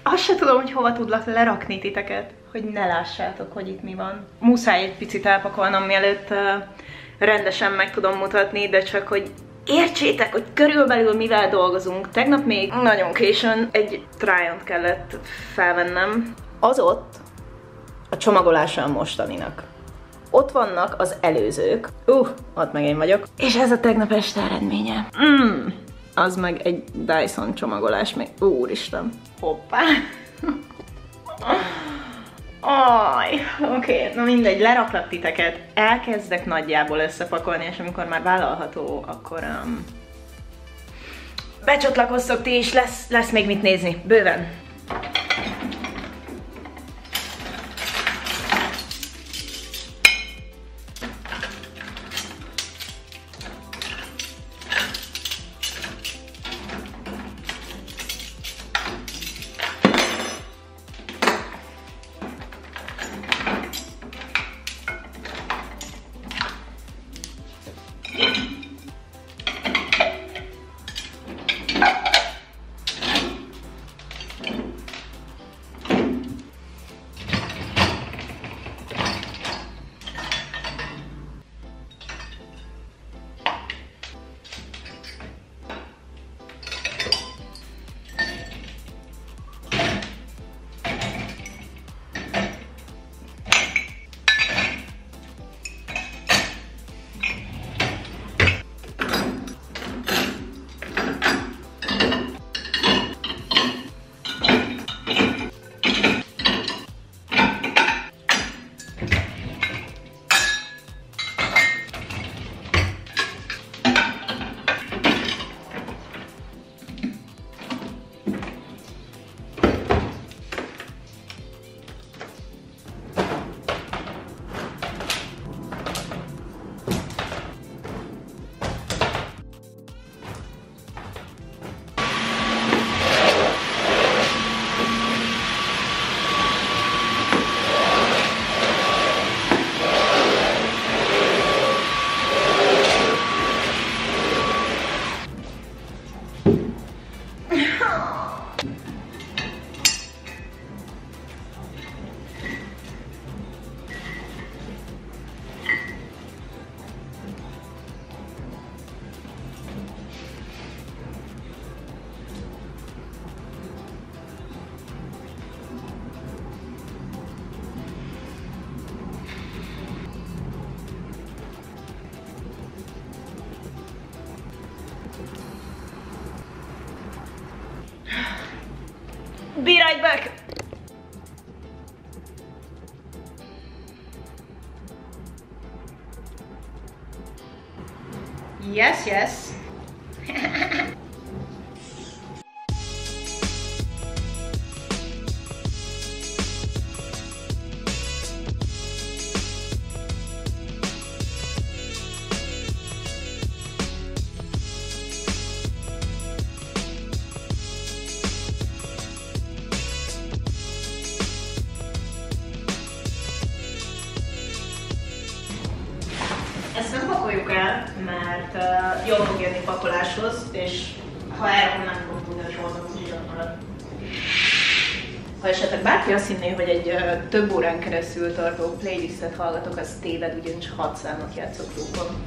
azt se tudom, hogy hova tudlak lerakni titeket, hogy ne lássátok, hogy itt mi van. Muszáj egy picit elpakolnom, mielőtt rendesen meg tudom mutatni, de csak hogy értsétek, hogy körülbelül mivel dolgozunk. Tegnap még nagyon későn egy try-on kellett felvennem. Az ott a csomagolása a mostaninak. Ott vannak az előzők. Ott meg én vagyok. És ez a tegnap este eredménye. Az meg egy Dyson csomagolás még. Úristen. Hoppá. Oké, na mindegy, leraklak titeket. Elkezdek nagyjából összepakolni, és amikor már vállalható, akkor becsatlakoztok ti is, lesz még mit nézni. Bőven. Be right back! Yes, yes. Ezt nem pakoljuk el, mert jól fog jönni pakoláshoz, és ha elrakom, nem fogom tudni, hogy hol van, úgyhogy ott marad. Ha esetleg bárki azt hinné, hogy egy több órán keresztül tartó playlistet hallgatok, az téved, ugyanis 6 számot játszok loopon.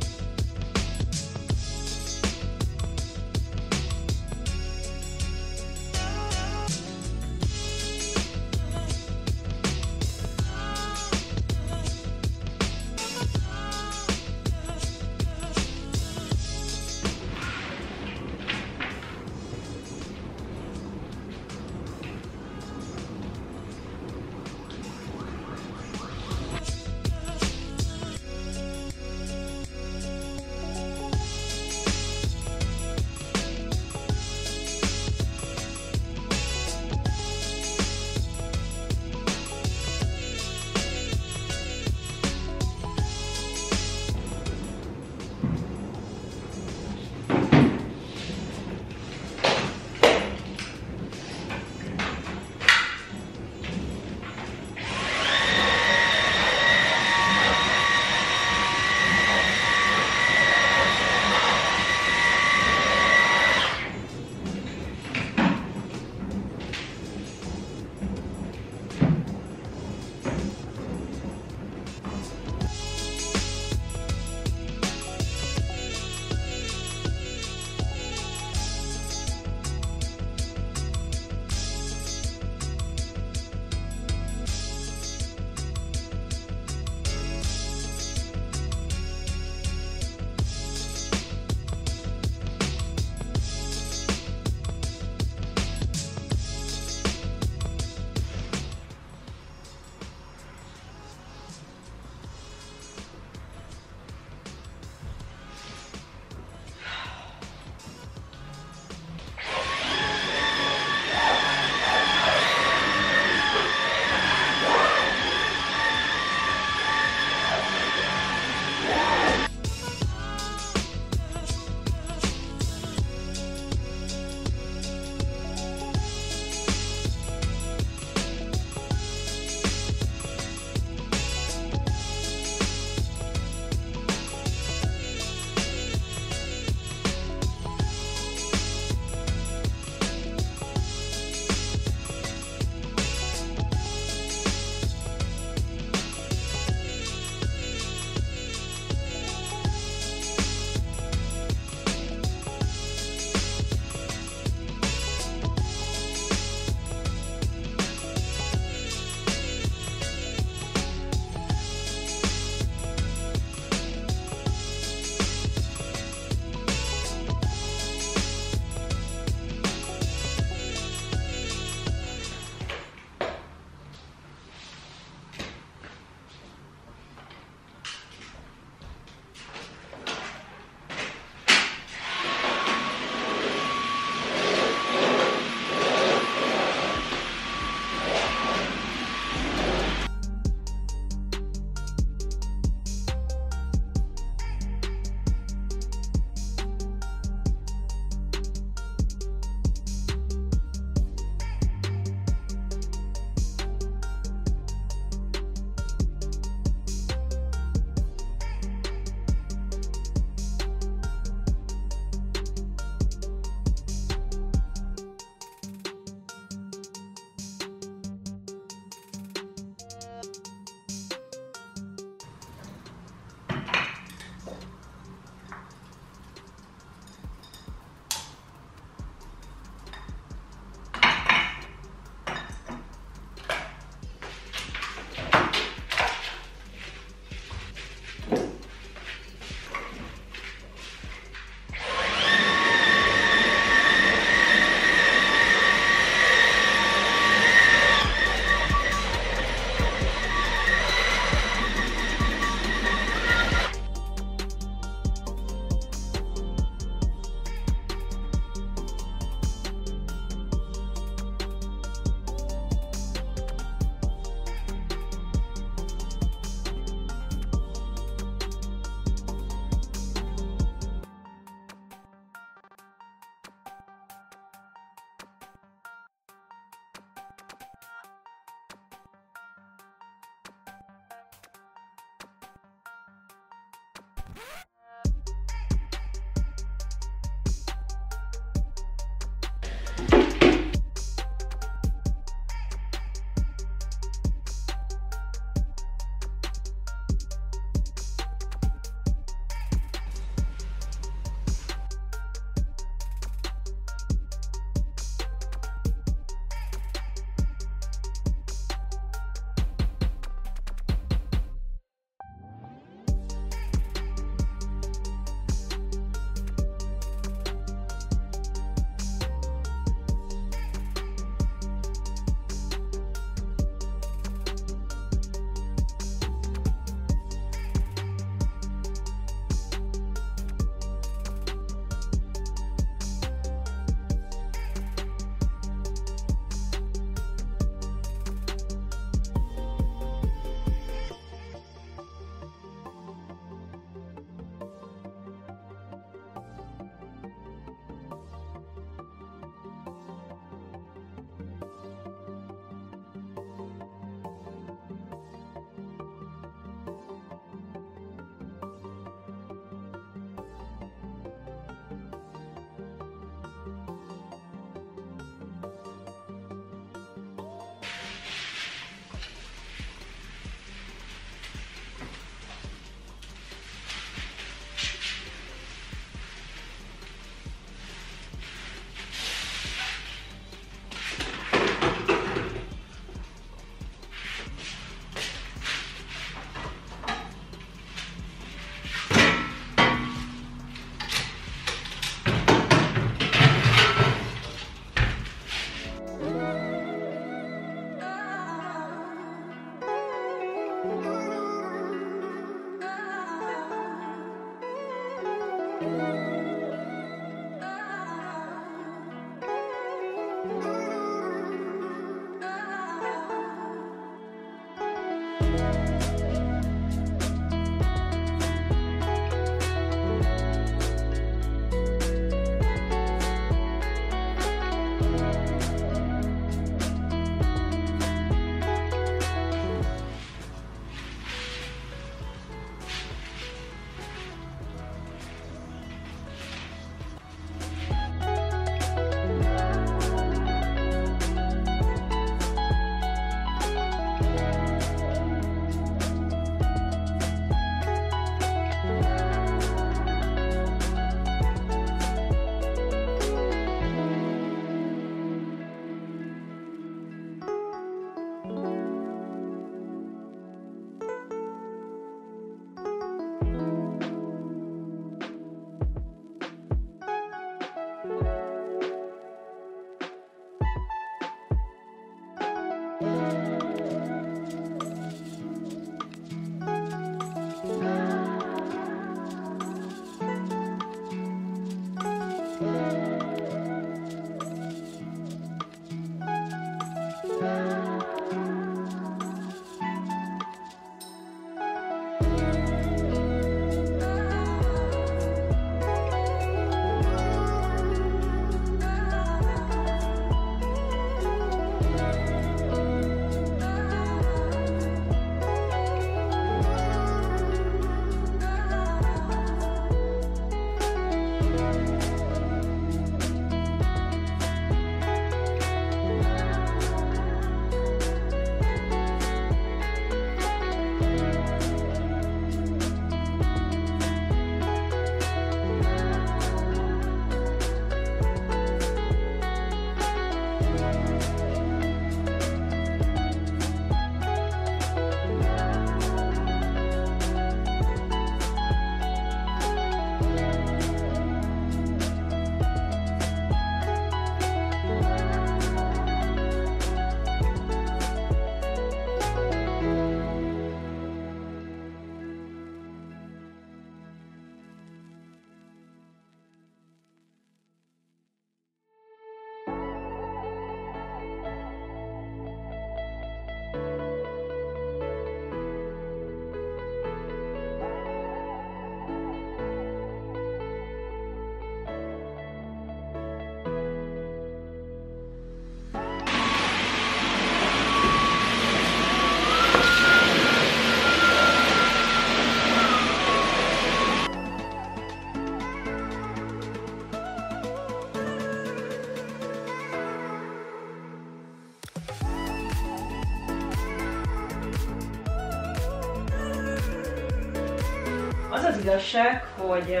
Az az igazság, hogy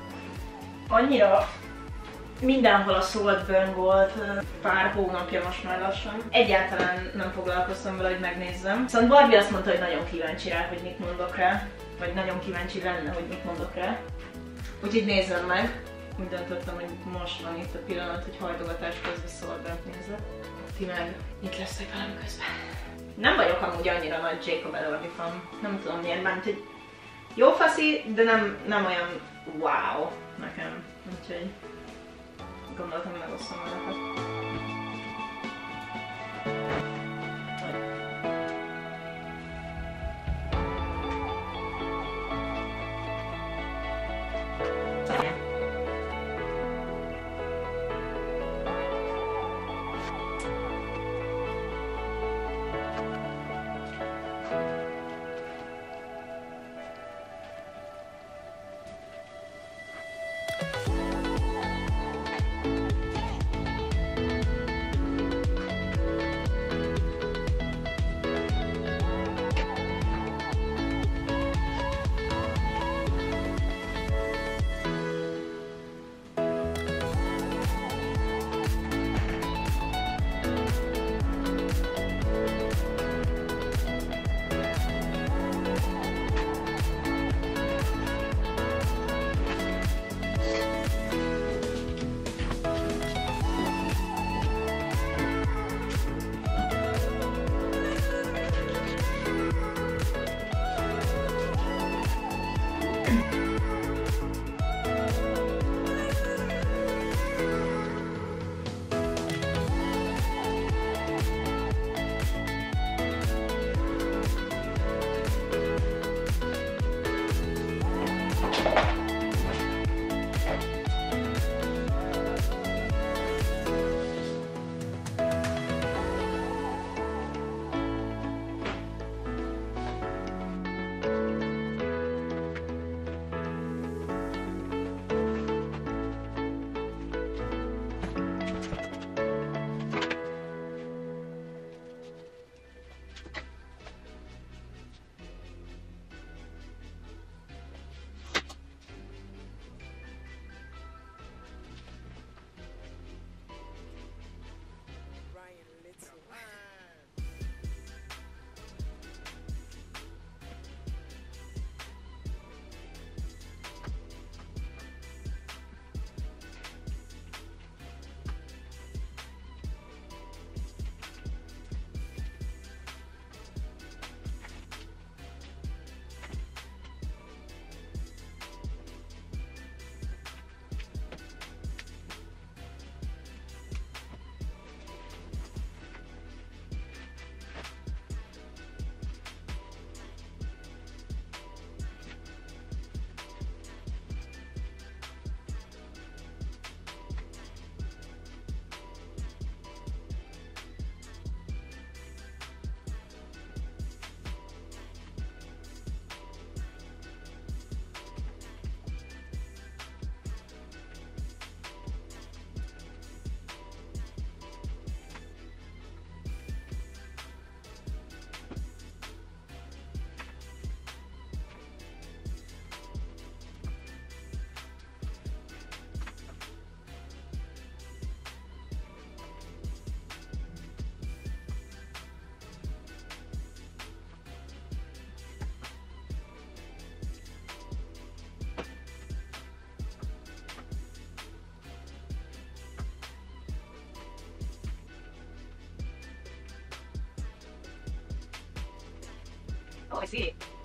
annyira mindenhol a Saltburn volt pár hónapja most már lassan. Egyáltalán nem foglalkoztam vele, hogy megnézzem. Viszont Barbie azt mondta, hogy nagyon kíváncsi rá, hogy mit mondok rá. Vagy nagyon kíváncsi lenne, hogy mit mondok rá. Úgyhogy nézzem meg. Úgy döntöttem, hogy most van itt a pillanat, hogy hajtogatás közben Saltburnt nézzek. Ti meg itt lesztek velem közben. Nem vagyok amúgy annyira nagy Jacob Elordi fan. Nem tudom miért, mert hogy jó faszi, de nem olyan wow nekem. Úgyhogy gondoltam, hogy megosztom veletek. Szép.